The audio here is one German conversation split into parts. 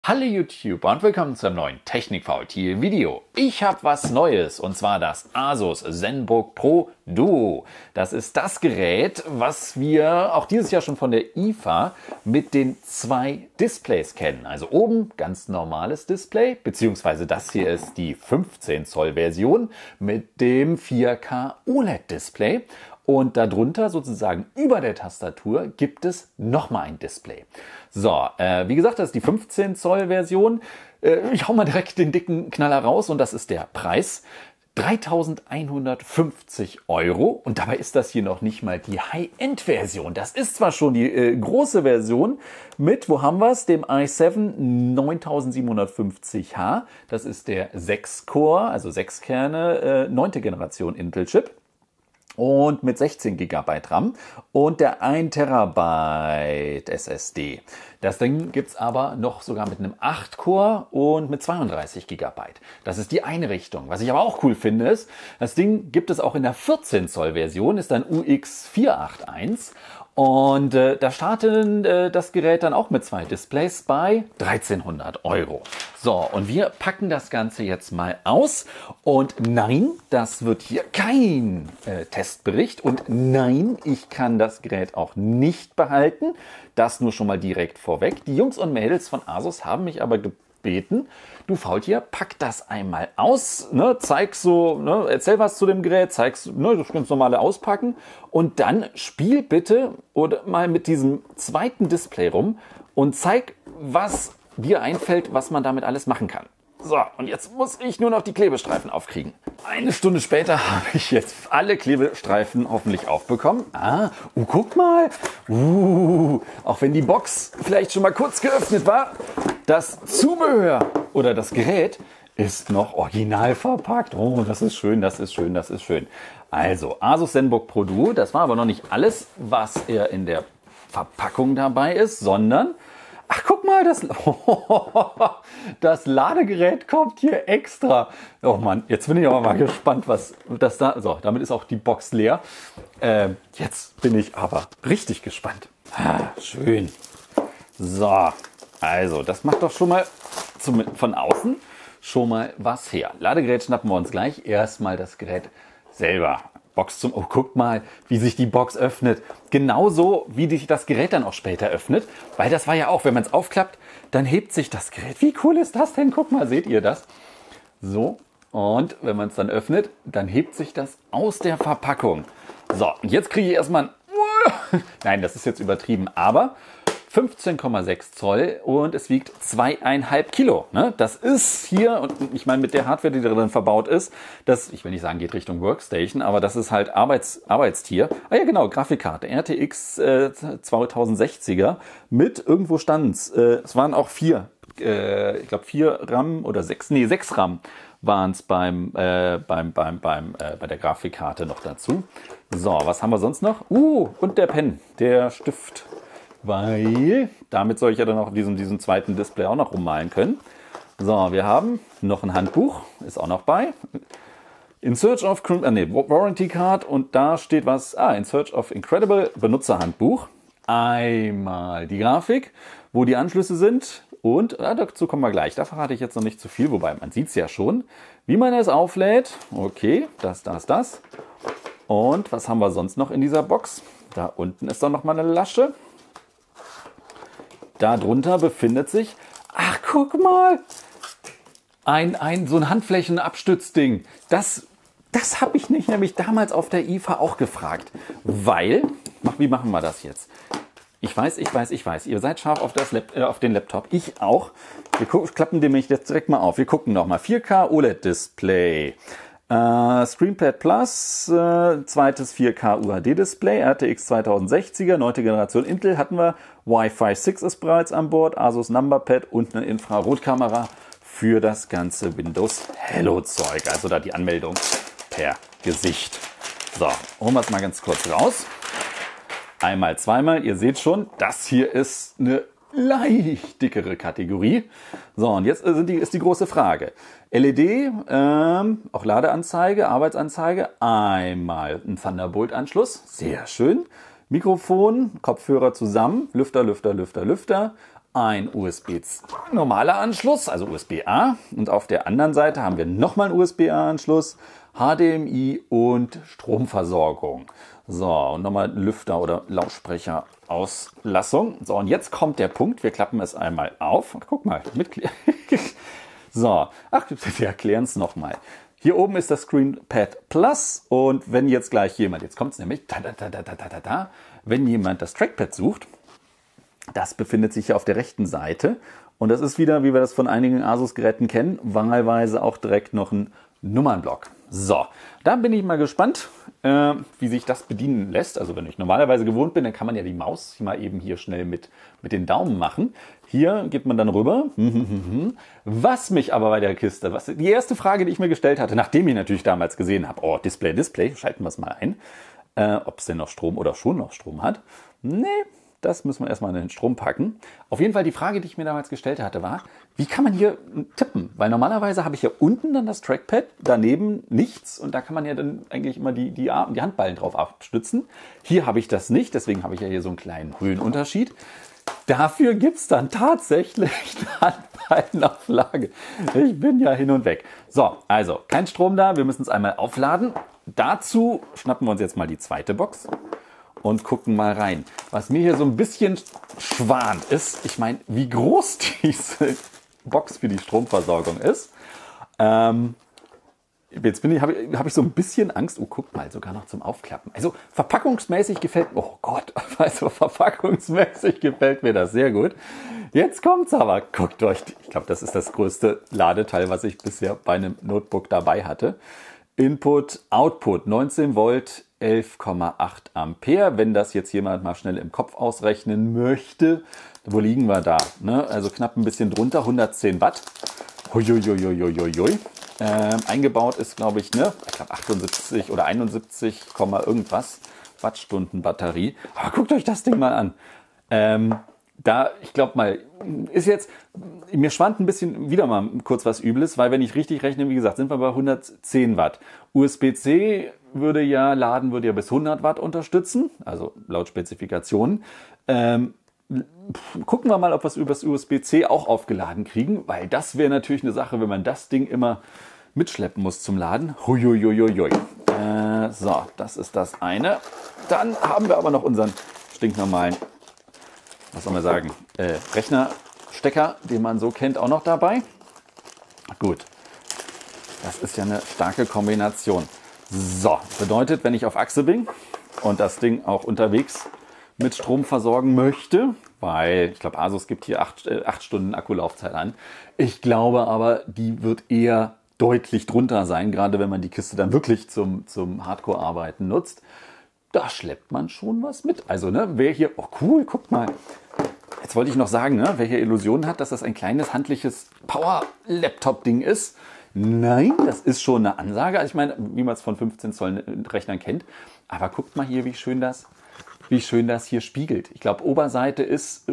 Hallo YouTube und willkommen zum neuen Technik-Faultier Video. Ich habe was Neues und zwar das Asus ZenBook Pro Duo. Das ist das Gerät, was wir auch dieses Jahr schon von der IFA mit den zwei Displays kennen. Also oben ganz normales Display, beziehungsweise das hier ist die 15 Zoll Version mit dem 4K OLED Display. Und darunter, sozusagen über der Tastatur, gibt es nochmal ein Display. So, wie gesagt, das ist die 15 Zoll Version. Ich hau mal direkt den dicken Knaller raus und das ist der Preis. 3.150 € und dabei ist das hier noch nicht mal die High-End-Version. Das ist zwar schon die große Version mit, wo haben wir es, dem i7 9750H. Das ist der 6-Core, also 6 Kerne, 9. Generation Intel-Chip. Und mit 16 GB RAM und der 1 TB SSD. Das Ding gibt's aber noch sogar mit einem 8-Core und mit 32 GB. Das ist die eine Richtung. Was ich aber auch cool finde ist, das Ding gibt es auch in der 14 Zoll Version, ist ein UX481. Und da startet das Gerät dann auch mit zwei Displays bei 1.300 €. So, und wir packen das Ganze jetzt mal aus. Und nein, das wird hier kein Testbericht. Und nein, ich kann das Gerät auch nicht behalten. Das nur schon mal direkt vorweg. Die Jungs und Mädels von Asus haben mich aber gebeten, du Faultier, pack das einmal aus, ne, zeig so, ne, erzähl was zu dem Gerät, zeig's, ne, das ganz normale Auspacken und dann spiel bitte oder mal mit diesem zweiten Display rum und zeig, was dir einfällt, was man damit alles machen kann. So, und jetzt muss ich nur noch die Klebestreifen aufkriegen. Eine Stunde später habe ich jetzt alle Klebestreifen hoffentlich aufbekommen. Guck mal. Auch wenn die Box vielleicht schon mal kurz geöffnet war, das Zubehör oder das Gerät ist noch original verpackt. Oh, das ist schön, das ist schön, das ist schön. Also, Asus ZenBook Pro Duo, das war aber noch nicht alles, was in der Verpackung dabei ist, sondern... Ach, guck mal, das Ladegerät kommt hier extra. Oh Mann, jetzt bin ich aber mal gespannt, was das da... So, damit ist auch die Box leer. Jetzt bin ich aber richtig gespannt. Schön. So, also, das macht doch schon mal von außen schon mal was her. Ladegerät schnappen wir uns gleich. Erstmal das Gerät selber. Box zum... Oh, guckt mal, wie sich die Box öffnet. Genauso, wie sich das Gerät dann auch später öffnet. Weil das war ja auch, wenn man es aufklappt, dann hebt sich das Gerät. Wie cool ist das denn? Guck mal, seht ihr das? So, und wenn man es dann öffnet, dann hebt sich das aus der Verpackung. So, und jetzt kriege ich erstmal ein... Nein, das ist jetzt übertrieben, aber... 15,6 Zoll und es wiegt 2,5 Kilo. Ne? Das ist hier, und ich meine mit der Hardware, die darin verbaut ist, das, ich will nicht sagen, geht Richtung Workstation, aber das ist halt Arbeitstier. Ah ja genau, Grafikkarte, RTX 2060er mit, irgendwo stand's, es waren auch 4 RAM oder 6 RAM waren es bei der Grafikkarte noch dazu. So, was haben wir sonst noch? Und der Pen, der Stift. Weil damit soll ich ja dann auch auf diesem zweiten Display auch noch rummalen können. So, wir haben noch ein Handbuch, ist auch noch bei. In Search of Warranty Card und da steht was, In Search of Incredible Benutzerhandbuch. Einmal die Grafik, wo die Anschlüsse sind und dazu kommen wir gleich. Da verrate ich jetzt noch nicht zu viel, wobei man sieht es ja schon. Wie man es auflädt, okay, das. Und was haben wir sonst noch in dieser Box? Da unten ist doch noch mal eine Lasche. Darunter befindet sich, ach guck mal, so ein Handflächenabstützding. Das habe ich nicht nämlich damals auf der IFA auch gefragt. Weil, wie machen wir das jetzt? Ich weiß, ihr seid scharf auf den Laptop. Ich auch. Wir klappen den nämlich jetzt direkt mal auf. Wir gucken nochmal. 4K OLED-Display. Screenpad Plus, zweites 4K UHD-Display, RTX 2060er, 9. Generation Intel hatten wir, Wi-Fi 6 ist bereits an Bord, Asus Numberpad und eine Infrarotkamera für das ganze Windows Hello-Zeug, also da die Anmeldung per Gesicht. So, holen wir es mal ganz kurz raus. Einmal, zweimal, ihr seht schon, das hier ist eine leicht dickere Kategorie. So, und jetzt ist die große Frage. LED, auch Ladeanzeige, Arbeitsanzeige, einmal ein Thunderbolt-Anschluss, sehr schön. Mikrofon, Kopfhörer zusammen, Lüfter, ein USB-C normaler Anschluss, also USB-A. Und auf der anderen Seite haben wir nochmal einen USB-A-Anschluss, HDMI und Stromversorgung. So, und nochmal Lüfter oder Lautsprecherauslassung. So, und jetzt kommt der Punkt. Wir klappen es einmal auf. Guck mal, so, ach, wir erklären es nochmal. Hier oben ist das ScreenPad Plus und wenn jetzt gleich jemand, jetzt kommt es nämlich, wenn jemand das Trackpad sucht, das befindet sich hier auf der rechten Seite und das ist wieder, wie wir das von einigen Asus-Geräten kennen, wahlweise auch direkt noch ein Nummernblock. So, da bin ich mal gespannt, wie sich das bedienen lässt. Also wenn ich normalerweise gewohnt bin, dann kann man ja die Maus mal eben hier schnell mit den Daumen machen. Hier geht man dann rüber. Was mich aber bei der Kiste, die erste Frage, die ich mir gestellt hatte, nachdem ich natürlich damals gesehen habe, oh, Display, schalten wir es mal ein, ob es denn noch Strom oder schon noch Strom hat. Nee, das müssen wir erstmal in den Strom packen. Auf jeden Fall die Frage, die ich mir damals gestellt hatte, war, wie kann man hier tippen? Weil normalerweise habe ich ja unten dann das Trackpad, daneben nichts und da kann man ja dann eigentlich immer die Handballen drauf abstützen. Hier habe ich das nicht, deswegen habe ich ja hier so einen kleinen Höhenunterschied. Dafür gibt es dann tatsächlich eine Handballenauflage. Ich bin ja hin und weg. So, also kein Strom da, wir müssen es einmal aufladen. Dazu schnappen wir uns jetzt mal die zweite Box und gucken mal rein. Was mir hier so ein bisschen schwant ist, ich meine, wie groß diese Box für die Stromversorgung ist. Jetzt habe ich so ein bisschen Angst. Oh, guck mal, sogar noch zum Aufklappen. Also verpackungsmäßig gefällt mir, oh Gott, also verpackungsmäßig gefällt mir das sehr gut. Jetzt kommt's aber, guckt euch, ich glaube, das ist das größte Ladeteil, was ich bisher bei einem Notebook dabei hatte. Input, Output, 19 Volt, 11,8 Ampere. Wenn das jetzt jemand mal schnell im Kopf ausrechnen möchte, wo liegen wir da? Ne? Also knapp ein bisschen drunter, 110 Watt. Huiuiuiuiui. Eingebaut ist, glaube ich, ne? Ich glaube 78 oder 71, irgendwas Wattstunden Batterie. Aber guckt euch das Ding mal an. Ich glaube mal, ist jetzt, mir schwant ein bisschen wieder mal kurz was Übles, weil wenn ich richtig rechne, wie gesagt, sind wir bei 110 Watt. USB-C würde ja bis 100 Watt unterstützen, also laut Spezifikationen. Gucken wir mal, ob wir es über das USB-C auch aufgeladen kriegen, weil das wäre natürlich eine Sache, wenn man das Ding immer mitschleppen muss zum Laden. Huiuiuiui. So, das ist das eine. Dann haben wir aber noch unseren stinknormalen, was soll man sagen, Rechnerstecker, den man so kennt, auch noch dabei. Gut, das ist ja eine starke Kombination. So, bedeutet, wenn ich auf Achse bin und das Ding auch unterwegs mit Strom versorgen möchte, weil ich glaube, Asus gibt hier 8 Stunden Akkulaufzeit an. Ich glaube aber, die wird eher deutlich drunter sein, gerade wenn man die Kiste dann wirklich zum Hardcore-Arbeiten nutzt. Da schleppt man schon was mit. Also, ne, wer hier, oh cool, guckt mal. Jetzt wollte ich noch sagen, ne, wer hier Illusionen hat, dass das ein kleines handliches Power-Laptop-Ding ist. Nein, das ist schon eine Ansage. Also ich meine, wie man es von 15 Zoll Rechnern kennt. Aber guckt mal hier, wie schön das hier spiegelt. Ich glaube, Oberseite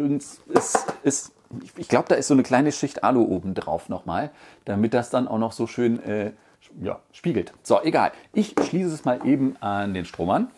ich glaube, da ist so eine kleine Schicht Alu oben drauf nochmal, damit das dann auch noch so schön spiegelt. So, egal. Ich schließe es mal eben an den Strom an.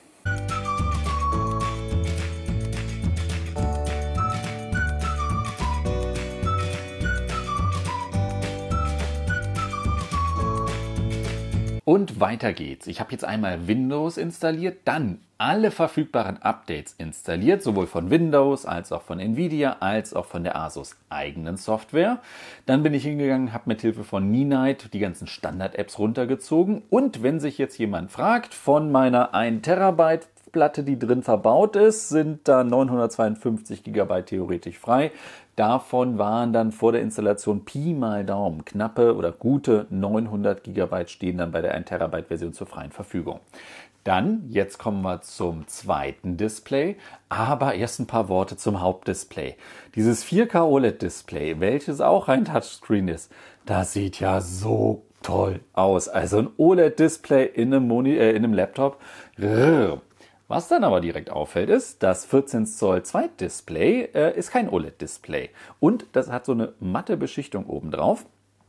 Und weiter geht's. Ich habe jetzt einmal Windows installiert, dann alle verfügbaren Updates installiert, sowohl von Windows als auch von Nvidia, als auch von der Asus eigenen Software. Dann bin ich hingegangen, habe mit Hilfe von Ninite die ganzen Standard-Apps runtergezogen. Und wenn sich jetzt jemand fragt, von meiner 1 Terabyte Platte, die drin verbaut ist, sind da 952 GB theoretisch frei. Davon waren dann vor der Installation Pi mal Daumen knappe oder gute 900 GB stehen dann bei der 1 Terabyte Version zur freien Verfügung. Dann, jetzt kommen wir zum zweiten Display, aber erst ein paar Worte zum Hauptdisplay. Dieses 4K OLED-Display, welches auch ein Touchscreen ist, das sieht ja so toll aus. Also ein OLED-Display in einem Laptop. Was dann aber direkt auffällt, ist, das 14 Zoll Zweitdisplay ist kein OLED-Display. Und das hat so eine matte Beschichtung oben drauf.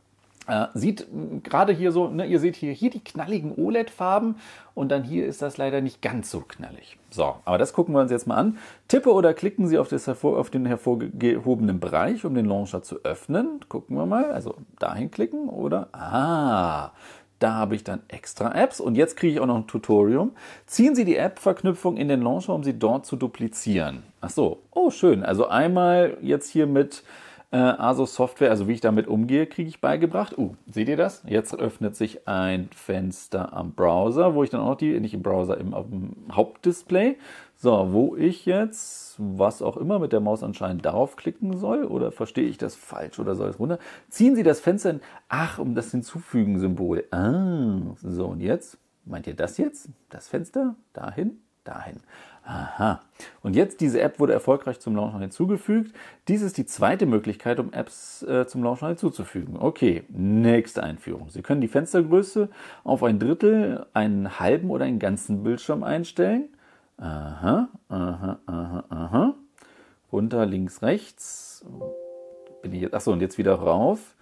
Sieht gerade hier so, ne, ihr seht hier die knalligen OLED-Farben und dann hier ist das leider nicht ganz so knallig. So, aber das gucken wir uns jetzt mal an. Tippe oder klicken Sie auf den hervorgehobenen Bereich, um den Launcher zu öffnen. Gucken wir mal, also dahin klicken oder, da habe ich dann extra Apps und jetzt kriege ich auch noch ein Tutorial. Ziehen Sie die App-Verknüpfung in den Launcher, um sie dort zu duplizieren. Ach so, oh schön, also einmal jetzt hier mit Asus Software, also wie ich damit umgehe, kriege ich beigebracht. Seht ihr das? Jetzt öffnet sich ein Fenster am Browser, wo ich dann auch nicht im Browser, auf dem Hauptdisplay, so, wo ich jetzt, was auch immer, mit der Maus anscheinend darauf klicken soll, oder verstehe ich das falsch oder soll es runter? Ziehen Sie das Fenster um das Hinzufügen-Symbol. So, und jetzt, meint ihr das jetzt? Das Fenster? Dahin? Dahin. Aha. Und jetzt, diese App wurde erfolgreich zum Launcher hinzugefügt. Dies ist die zweite Möglichkeit, um Apps zum Launcher hinzuzufügen. Okay, nächste Einführung. Sie können die Fenstergröße auf 1/3, einen halben oder einen ganzen Bildschirm einstellen. Aha. Runter, links, rechts. Bin ich jetzt, achso, und jetzt wieder rauf.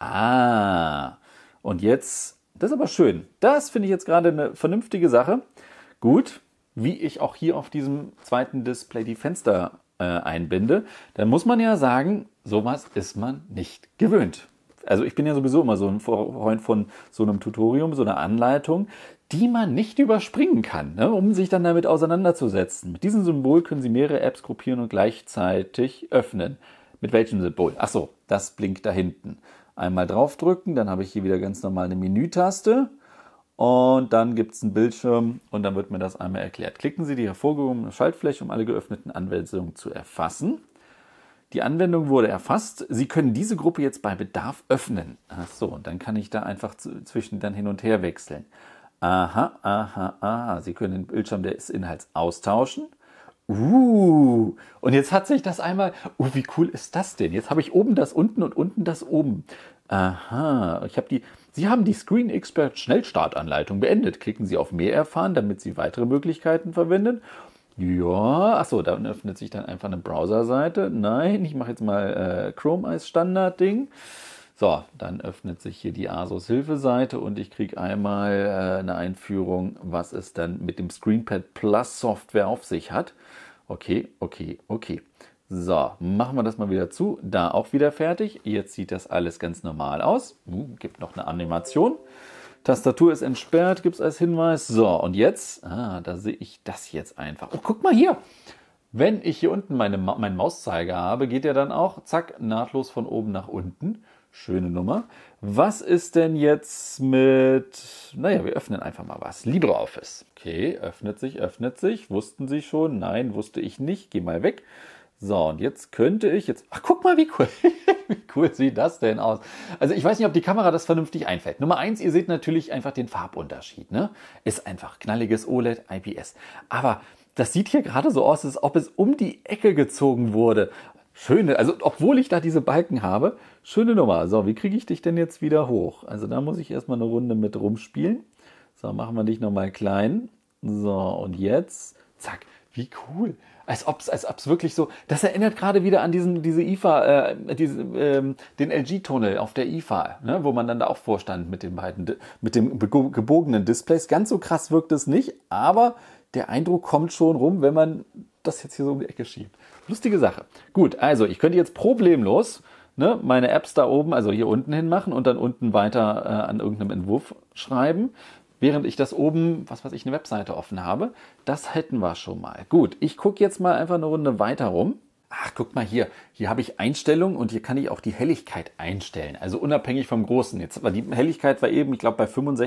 Und jetzt, das ist aber schön. Das finde ich jetzt gerade eine vernünftige Sache. Gut. Wie ich auch hier auf diesem zweiten Display die Fenster einbinde, dann muss man ja sagen, sowas ist man nicht gewöhnt. Also ich bin ja sowieso immer so ein Freund von so einem Tutorium, so einer Anleitung, die man nicht überspringen kann, ne, um sich dann damit auseinanderzusetzen. Mit diesem Symbol können Sie mehrere Apps gruppieren und gleichzeitig öffnen. Mit welchem Symbol? Ach so, das blinkt da hinten. Einmal draufdrücken, dann habe ich hier wieder ganz normal eine Menütaste. Und dann gibt es einen Bildschirm und dann wird mir das einmal erklärt. Klicken Sie die hervorgehobene Schaltfläche, um alle geöffneten Anwendungen zu erfassen. Die Anwendung wurde erfasst. Sie können diese Gruppe jetzt bei Bedarf öffnen. Ach so, und dann kann ich da einfach zwischen dann hin und her wechseln. Sie können den Bildschirm des Inhalts austauschen. Und jetzt hat sich das einmal, wie cool ist das denn? Jetzt habe ich oben das unten und unten das oben. Sie haben die Screen Expert Schnellstartanleitung beendet. Klicken Sie auf Mehr erfahren, damit Sie weitere Möglichkeiten verwenden. Ja, achso, dann öffnet sich dann einfach eine Browserseite. Nein, ich mache jetzt mal Chrome als Standardding. So, dann öffnet sich hier die Asus Hilfeseite und ich kriege einmal eine Einführung, was es dann mit dem ScreenPad Plus Software auf sich hat. Okay. So, machen wir das mal wieder zu. Da auch wieder fertig. Jetzt sieht das alles ganz normal aus. Gibt noch eine Animation. Tastatur ist entsperrt, gibt es als Hinweis. So, und jetzt, da sehe ich das jetzt einfach. Oh, guck mal hier. Wenn ich hier unten meinen Mauszeiger habe, geht der dann auch, zack, nahtlos von oben nach unten. Schöne Nummer. Was ist denn jetzt mit, wir öffnen einfach mal was. LibreOffice. Okay, öffnet sich. Wussten Sie schon? Nein, wusste ich nicht. Geh mal weg. So, und jetzt könnte ich ach, guck mal, wie cool. Wie cool sieht das denn aus? Also ich weiß nicht, ob die Kamera das vernünftig einfällt. Nummer 1, ihr seht natürlich einfach den Farbunterschied, ne? Ist einfach knalliges OLED, IPS. Aber das sieht hier gerade so aus, als ob es um die Ecke gezogen wurde. Schöne, also obwohl ich da diese Balken habe, schöne Nummer. So, wie kriege ich dich denn jetzt wieder hoch? Also da muss ich erstmal eine Runde mit rumspielen. So, machen wir dich nochmal klein. So, und jetzt, zack, wie cool. Als ob's wirklich so, das erinnert gerade wieder an den LG-Tunnel auf der IFA, ne, wo man dann da auch vorstand mit dem gebogenen Displays. Ganz so krass wirkt es nicht, aber der Eindruck kommt schon rum, wenn man das jetzt hier so um die Ecke schiebt. Lustige Sache. Gut, also ich könnte jetzt problemlos meine Apps da oben, also hier unten hin machen und dann unten weiter an irgendeinem Entwurf schreiben. Während ich das oben, was weiß ich, eine Webseite offen habe. Das hätten wir schon mal. Gut, ich gucke jetzt mal einfach eine Runde weiter rum. Ach, guck mal hier. Hier habe ich Einstellungen und hier kann ich auch die Helligkeit einstellen. Also unabhängig vom Großen. Jetzt war die Helligkeit ich glaube bei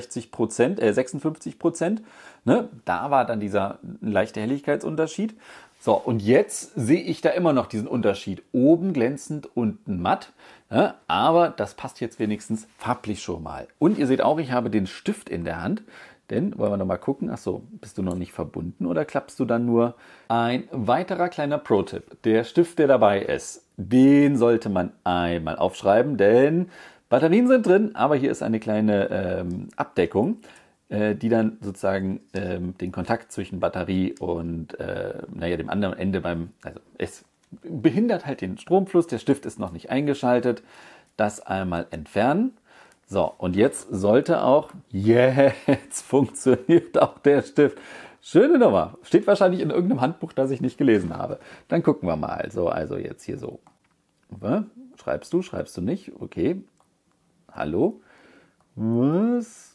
56%. Ne? Da war dann dieser leichte Helligkeitsunterschied. So, und jetzt sehe ich da immer noch diesen Unterschied. Oben glänzend, unten matt. Ja, aber das passt jetzt wenigstens farblich schon mal. Und ihr seht auch, ich habe den Stift in der Hand. Denn, wollen wir noch mal gucken, achso, bist du noch nicht verbunden oder klappst du dann nur? Ein weiterer kleiner Pro-Tipp. Der Stift, der dabei ist, den sollte man einmal aufschreiben, denn Batterien sind drin, aber hier ist eine kleine Abdeckung, die dann sozusagen den Kontakt zwischen Batterie und dem anderen Ende es behindert halt den Stromfluss, der Stift ist noch nicht eingeschaltet. Das einmal entfernen. So, und jetzt sollte auch, jetzt funktioniert auch der Stift. Schöne Nummer. Steht wahrscheinlich in irgendeinem Handbuch, das ich nicht gelesen habe. Dann gucken wir mal. So, also jetzt hier so. Schreibst du nicht? Okay. Hallo? Was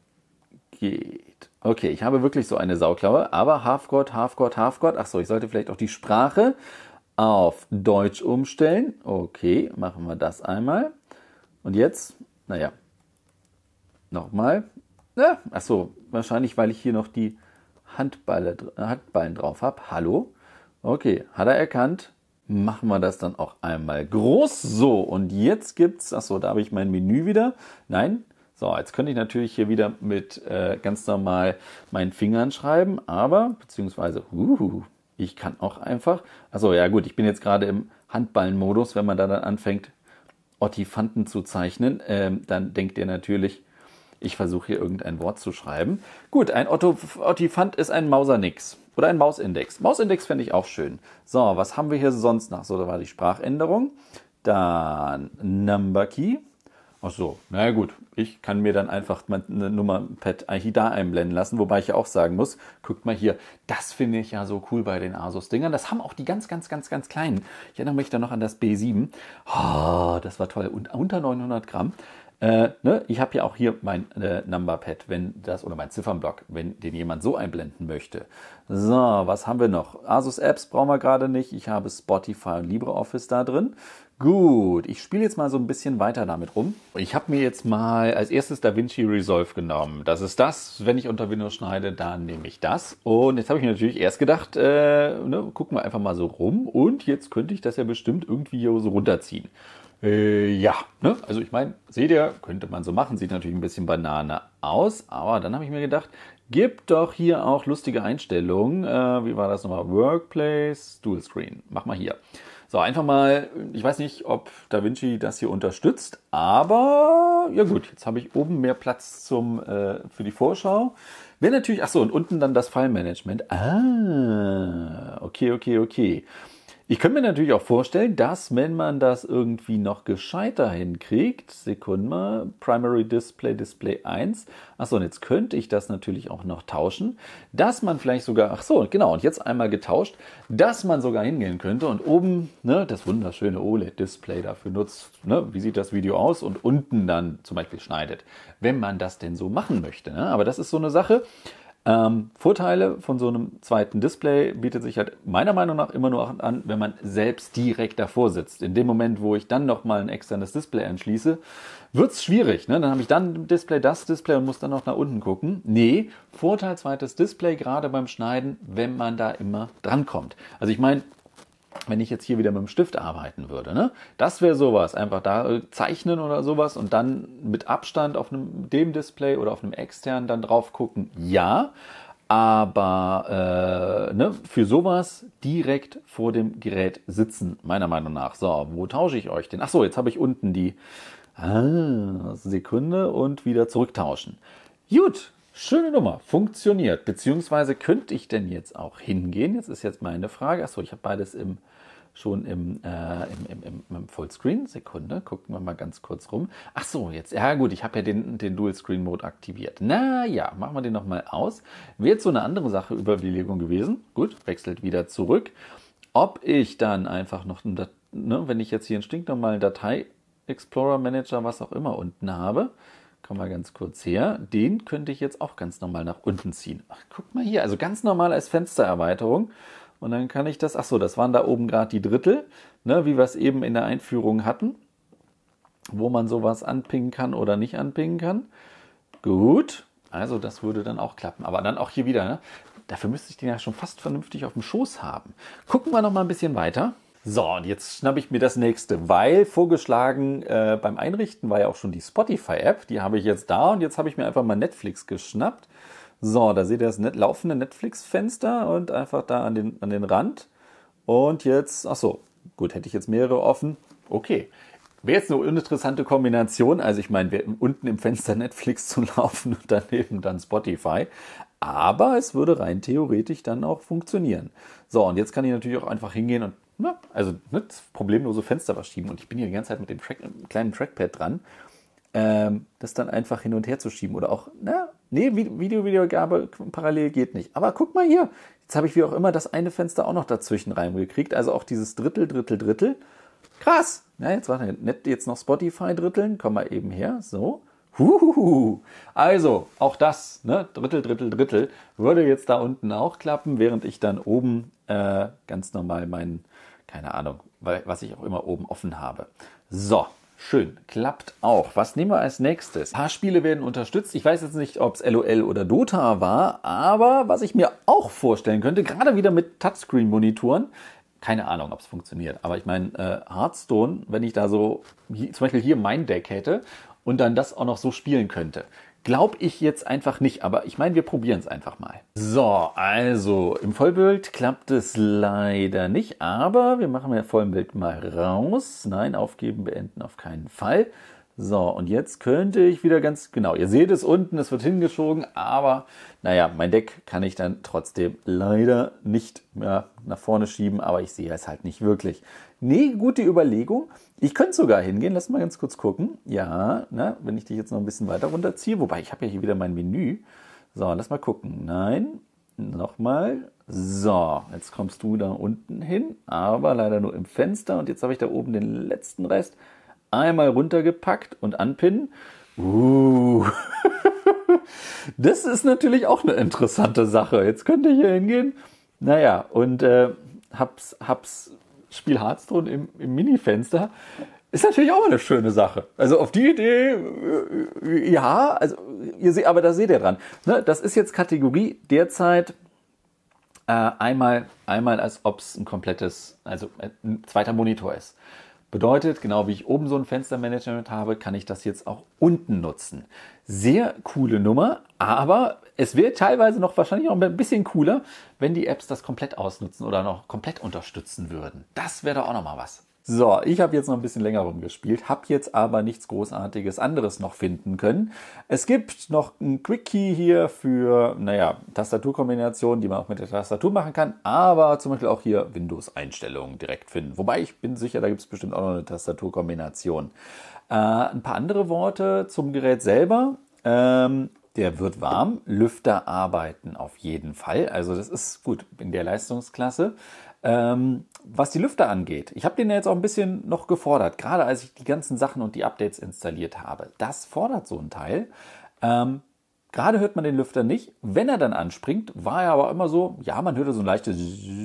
geht? Okay, ich habe wirklich so eine Sauklaue, aber Halfgott. Achso, ich sollte vielleicht auch die Sprache auf Deutsch umstellen. Okay, machen wir das einmal. Und jetzt, naja, nochmal. Ja, achso, wahrscheinlich, weil ich hier noch die Handballen drauf habe. Hallo? Okay, hat er erkannt. Machen wir das dann auch einmal groß. So, und jetzt gibt's, achso, da habe ich mein Menü wieder. Nein. So, jetzt könnte ich natürlich hier wieder mit ganz normal meinen Fingern schreiben, aber, beziehungsweise, ich kann auch einfach, achso, ja gut, ich bin jetzt gerade im Handballenmodus, wenn man da dann anfängt, Ottifanten zu zeichnen, dann denkt ihr natürlich, ich versuche hier irgendein Wort zu schreiben. Gut, ein Ottifant ist ein Mausernix oder ein Mausindex. Mausindex fände ich auch schön. So, was haben wir hier sonst noch? So, da war die Sprachänderung. Dann Number Key. Ach so, naja gut, ich kann mir dann einfach eine Nummerpad da einblenden lassen, wobei ich ja auch sagen muss, guckt mal hier, das finde ich ja so cool bei den Asus-Dingern. Das haben auch die ganz kleinen. Ich erinnere mich da noch an das B7. Oh, das war toll. Und unter 900 Gramm. Ich habe ja auch hier mein Numberpad, oder mein Ziffernblock, wenn den jemand so einblenden möchte. So, was haben wir noch? Asus Apps brauchen wir gerade nicht. Ich habe Spotify und LibreOffice da drin. Gut, ich spiele jetzt mal so ein bisschen weiter damit rum. Ich habe mir jetzt mal als erstes DaVinci Resolve genommen. Das ist das, wenn ich unter Windows schneide, dann nehme ich das. Und jetzt habe ich mir natürlich erst gedacht, gucken wir einfach mal so rum. Und jetzt könnte ich das ja bestimmt irgendwie hier so runterziehen. Also ich meine, seht ihr, könnte man so machen, sieht natürlich ein bisschen Banane aus, aber dann habe ich mir gedacht, gibt doch hier auch lustige Einstellungen. Wie war das nochmal? Workplace, Dual Screen. Mach mal hier. So, einfach mal, ich weiß nicht, ob DaVinci das hier unterstützt, aber ja gut, jetzt habe ich oben mehr Platz für die Vorschau. Wäre natürlich, achso, und unten dann das File-Management. Okay. Ich könnte mir natürlich auch vorstellen, dass wenn man das irgendwie noch gescheiter hinkriegt, Sekunde mal, Primary Display, Display 1, achso, und jetzt könnte ich das natürlich auch noch tauschen, dass man vielleicht sogar, achso, genau, und jetzt einmal getauscht, dass man sogar hingehen könnte und oben das wunderschöne OLED-Display dafür nutzt, wie sieht das Video aus, und unten dann zum Beispiel schneidet, wenn man das denn so machen möchte. Aber das ist so eine Sache. Vorteile von so einem zweiten Display bietet sich halt meiner Meinung nach immer nur an, wenn man selbst direkt davor sitzt. In dem Moment, wo ich dann nochmal ein externes Display anschließe, wird es schwierig. Ne? Dann habe ich dann das Display und muss dann noch nach unten gucken. Nee, Vorteil zweites Display, gerade beim Schneiden, wenn man da immer drankommt. Also ich meine, wenn ich jetzt hier wieder mit dem Stift arbeiten würde, das wäre sowas, einfach da zeichnen oder sowas und dann mit Abstand auf dem Display oder auf einem externen dann drauf gucken, ja, aber für sowas direkt vor dem Gerät sitzen, meiner Meinung nach. So, wo tausche ich euch denn? Achso, jetzt habe ich unten die Sekunde und wieder zurücktauschen. Gut. Schöne Nummer, funktioniert. Beziehungsweise könnte ich denn jetzt auch hingehen? Jetzt ist meine Frage. Achso, ich habe beides schon im Fullscreen. Sekunde, gucken wir mal ganz kurz rum. Achso, jetzt, ja gut, ich habe ja den Dual-Screen-Mode aktiviert. Na ja, machen wir den nochmal aus. Wäre jetzt so eine andere Sache, Überlegung gewesen. Gut, wechselt wieder zurück. Ob ich dann einfach noch, wenn ich jetzt hier einen stinknormalen Datei-Explorer-Manager, was auch immer unten habe, komm mal ganz kurz her. Den könnte ich jetzt auch ganz normal nach unten ziehen. Ach, guck mal hier, also ganz normal als Fenstererweiterung. Und dann kann ich das, achso, das waren da oben gerade die Drittel, wie wir es eben in der Einführung hatten, wo man sowas anpingen kann oder nicht anpingen kann. Gut, also das würde dann auch klappen. Aber dann auch hier wieder, dafür müsste ich den ja schon fast vernünftig auf dem Schoß haben. Gucken wir noch mal ein bisschen weiter. So, und jetzt schnappe ich mir das nächste, weil vorgeschlagen beim Einrichten war ja auch schon die Spotify-App. Die habe ich jetzt da und jetzt habe ich mir einfach mal Netflix geschnappt. So, da seht ihr das laufende Netflix-Fenster und einfach da an den Rand. Und jetzt, achso, gut, hätte ich jetzt mehrere offen. Okay, wäre jetzt eine uninteressante Kombination. Also ich meine, unten im Fenster Netflix zu laufen und daneben dann Spotify. Aber es würde rein theoretisch dann auch funktionieren. So, und jetzt kann ich natürlich auch einfach hingehen und problemlose Fenster verschieben. Und ich bin hier die ganze Zeit mit dem kleinen Trackpad dran. das dann einfach hin und her zu schieben oder auch, Wiedergabe parallel geht nicht. Aber guck mal hier, jetzt habe ich wie auch immer das eine Fenster auch noch dazwischen reingekriegt, also auch dieses Drittel. Krass! Ja, jetzt warte, nicht jetzt noch Spotify dritteln, komm mal eben her, so. Also, auch das, ne, Drittel, würde jetzt da unten auch klappen, während ich dann oben ganz normal keine Ahnung, was ich auch immer oben offen habe. So, schön, klappt auch. Was nehmen wir als nächstes? Ein paar Spiele werden unterstützt. Ich weiß jetzt nicht, ob es LOL oder Dota war, aber was ich mir auch vorstellen könnte, gerade wieder mit Touchscreen-Monitoren, keine Ahnung, ob es funktioniert, aber ich meine, Hearthstone, wenn ich da so, zum Beispiel hier mein Deck hätte und dann das auch noch so spielen könnte. Glaube ich jetzt einfach nicht, aber ich meine, wir probieren es einfach mal. So, also im Vollbild klappt es leider nicht, aber wir machen ja Vollbild mal raus. Nein, aufgeben, beenden auf keinen Fall. So, und jetzt könnte ich wieder ganz genau, ihr seht es unten, es wird hingeschoben, aber naja, mein Deck kann ich dann trotzdem leider nicht mehr nach vorne schieben, aber ich sehe es halt nicht wirklich. Nee, gute Überlegung. Ich könnte sogar hingehen, lass mal ganz kurz gucken. Ja, wenn ich dich jetzt noch ein bisschen weiter runterziehe, wobei ich habe ja hier wieder mein Menü. So, lass mal gucken. Nein, nochmal. So, jetzt kommst du da unten hin, aber leider nur im Fenster und jetzt habe ich da oben den letzten Rest. Einmal runtergepackt und anpinnen. Das ist natürlich auch eine interessante Sache. Jetzt könnt ihr hier hingehen. Naja, und Spiel Hearthstone im Mini-Fenster. Ist natürlich auch mal eine schöne Sache. Also auf die Idee, ja, also ihr seht, aber da seht ihr dran. Ne, das ist jetzt Kategorie derzeit einmal als ob es ein komplettes, also ein zweiter Monitor ist. Bedeutet, genau wie ich oben so ein Fenstermanagement habe, kann ich das jetzt auch unten nutzen. Sehr coole Nummer, aber es wäre teilweise noch wahrscheinlich auch ein bisschen cooler, wenn die Apps das komplett ausnutzen oder noch komplett unterstützen würden. Das wäre doch auch noch mal was. So, ich habe jetzt noch ein bisschen länger rumgespielt, habe jetzt aber nichts Großartiges anderes noch finden können. Es gibt noch ein Quick-Key hier für, Tastaturkombinationen, die man auch mit der Tastatur machen kann, aber zum Beispiel auch hier Windows-Einstellungen direkt finden. Wobei ich bin sicher, da gibt es bestimmt auch noch eine Tastaturkombination. Ein paar andere Worte zum Gerät selber. Der wird warm, Lüfter arbeiten auf jeden Fall, also das ist gut in der Leistungsklasse. Was die Lüfter angeht, ich habe den ja jetzt auch ein bisschen noch gefordert, gerade als ich die ganzen Sachen und die Updates installiert habe. Das fordert so ein Teil. Gerade hört man den Lüfter nicht. Wenn er dann anspringt, war er aber immer so, ja, man hörte so ein leichtes,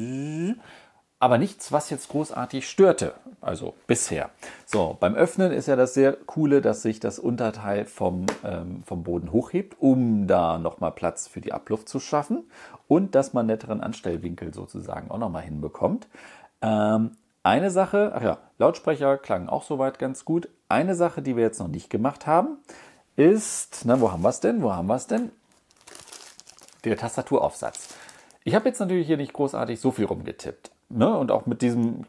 aber nichts, was jetzt großartig störte. Also bisher. So, beim Öffnen ist ja das sehr Coole, dass sich das Unterteil vom Boden hochhebt, um da nochmal Platz für die Abluft zu schaffen und dass man netteren Anstellwinkel sozusagen auch nochmal hinbekommt. Eine Sache, Lautsprecher klangen auch soweit ganz gut. Eine Sache, die wir jetzt noch nicht gemacht haben, ist, wo haben wir es denn? Der Tastaturaufsatz. Ich habe jetzt natürlich hier nicht großartig so viel rumgetippt. Ne? Und auch mit diesem,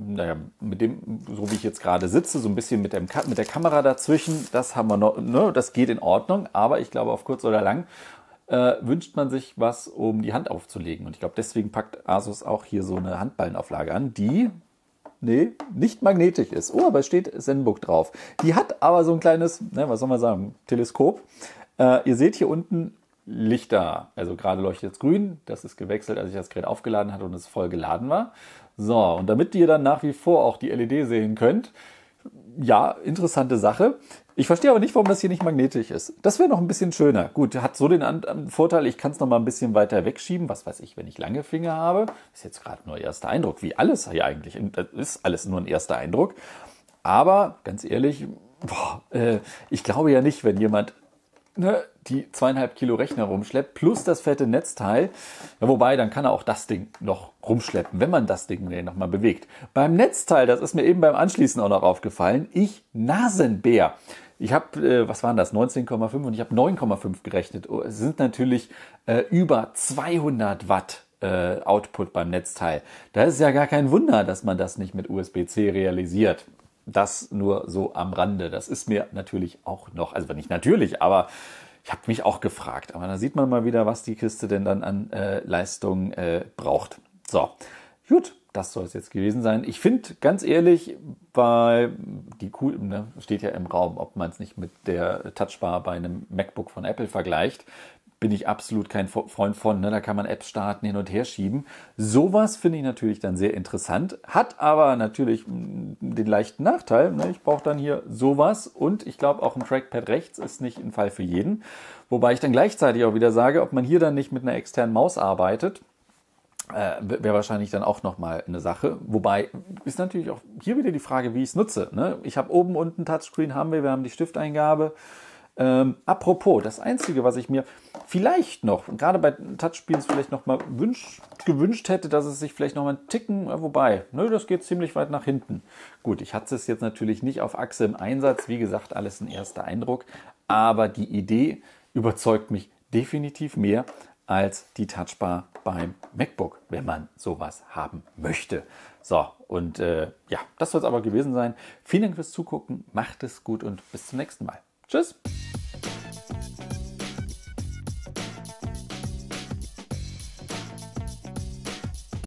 so wie ich jetzt gerade sitze, so ein bisschen mit der Kamera dazwischen, das haben wir noch, ne? Das geht in Ordnung, aber ich glaube, auf kurz oder lang wünscht man sich was, um die Hand aufzulegen. Und ich glaube, deswegen packt Asus auch hier so eine Handballenauflage an, die, nicht magnetisch ist. Oh, aber es steht ZenBook drauf. Die hat aber so ein kleines, was soll man sagen, Teleskop. Ihr seht hier unten Lichter. Also gerade leuchtet es grün. Das ist gewechselt, als ich das Gerät aufgeladen hatte und es voll geladen war. So, und damit ihr dann nach wie vor auch die LED sehen könnt, ja, interessante Sache. Ich verstehe aber nicht, warum das hier nicht magnetisch ist. Das wäre noch ein bisschen schöner. Gut, hat so den Vorteil, ich kann es noch mal ein bisschen weiter wegschieben. Was weiß ich, wenn ich lange Finger habe. Ist jetzt gerade nur erster Eindruck, wie alles hier eigentlich. Das ist alles nur ein erster Eindruck. Aber ganz ehrlich, ich glaube ja nicht, wenn jemand die 2,5 Kilo Rechner rumschleppt, plus das fette Netzteil. Ja, wobei, dann kann er auch das Ding noch rumschleppen, wenn man das Ding nochmal bewegt. Beim Netzteil, das ist mir eben beim Anschließen auch noch aufgefallen, Nasenbär. Ich habe, was waren das, 19,5 und ich habe 9,5 gerechnet. Es sind natürlich über 200 Watt Output beim Netzteil. Da ist ja gar kein Wunder, dass man das nicht mit USB-C realisiert. Das nur so am Rande. Das ist mir natürlich auch noch, also nicht natürlich, aber ich habe mich auch gefragt. Aber da sieht man mal wieder, was die Kiste denn dann an Leistung braucht. So, gut, das soll es jetzt gewesen sein. Ich finde, ganz ehrlich, weil steht ja im Raum, ob man es nicht mit der Touchbar bei einem MacBook von Apple vergleicht, bin ich absolut kein Freund von. Ne? Da kann man Apps starten, hin und her schieben. Sowas finde ich natürlich dann sehr interessant, hat aber natürlich den leichten Nachteil. Ne? Ich brauche dann hier sowas und ich glaube auch ein Trackpad rechts ist nicht ein Fall für jeden. Wobei ich dann gleichzeitig auch wieder sage, ob man hier dann nicht mit einer externen Maus arbeitet, wäre wahrscheinlich dann auch nochmal eine Sache. Wobei ist natürlich auch hier wieder die Frage, wie ich es nutze. Ne? Ich habe oben unten Touchscreen, wir haben die Stifteingabe. Apropos, das Einzige, was ich mir vielleicht noch, gerade bei Touchscreens vielleicht noch mal gewünscht hätte, dass es sich vielleicht noch mal einen Ticken, wobei, das geht ziemlich weit nach hinten. Gut, ich hatte es jetzt natürlich nicht auf Achse im Einsatz, wie gesagt, alles ein erster Eindruck, aber die Idee überzeugt mich definitiv mehr als die Touchbar beim MacBook, wenn man sowas haben möchte. So, und das soll es aber gewesen sein. Vielen Dank fürs Zugucken, macht es gut und bis zum nächsten Mal. Tschüss!